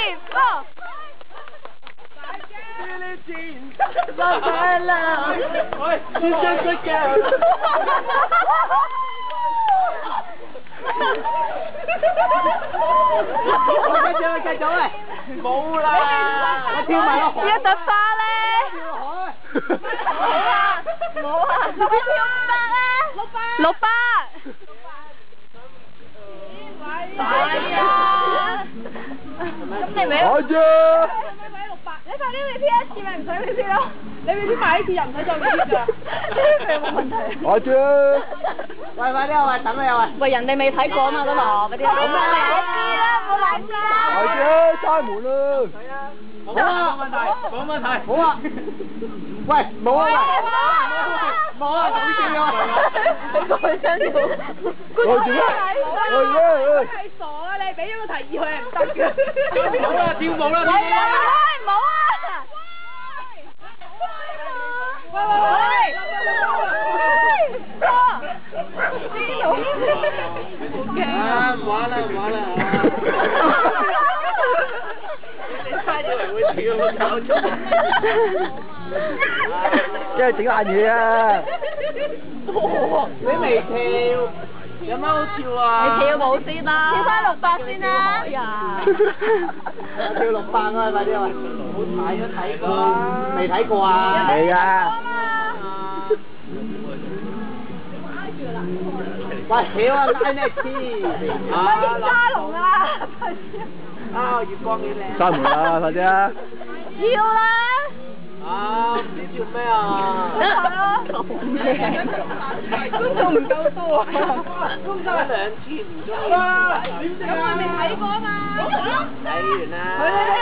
4。 生快樂，你真是狗。繼續喂，冇啦，我跳埋落海。 一朵花咧？冇啊，跳500啊！600。係啊。咁你咪？ 我啫。 你快啲 repeat 一次咪唔使 repeat 咯，你 repeat 快一次又唔使再 repeat 㗎，呢個冇問題。 我啫。喂，快啲啊！喂，等你啊！喂。 喂，人哋未睇過啊嘛，嗰度嗰啲。好啦，冇諗啦。 我啫，閂門啦。好啊，冇問題，冇問題。好啊。喂，冇啊！冇啊！總之啊。 你講聲要。 我做咩？我係傻啊！你俾咗個提議佢係唔得嘅。 好啦，跳舞啦，跳舞啦。 冇啊！喂！ 啊！唔玩啦，唔玩啦！你差以為會跳搞錯，因為整爛嘢啊！你未跳，有乜好跳啊？ 你跳舞先啦，跳翻600先啦。哎呀！ 跳600啊！快啲啊！好睇都睇過，未睇過啊？未啊！喂，跳啊！拉咩黐？ 啊！沙龍啊！ 啊！月光幾靚。閂門啦！快啲啊！ 跳啦！ 啊！唔知跳咩啊？ 觀眾唔夠多啊！ 公仔2次唔中意。咁佢未睇過啊嘛？ 睇完啦。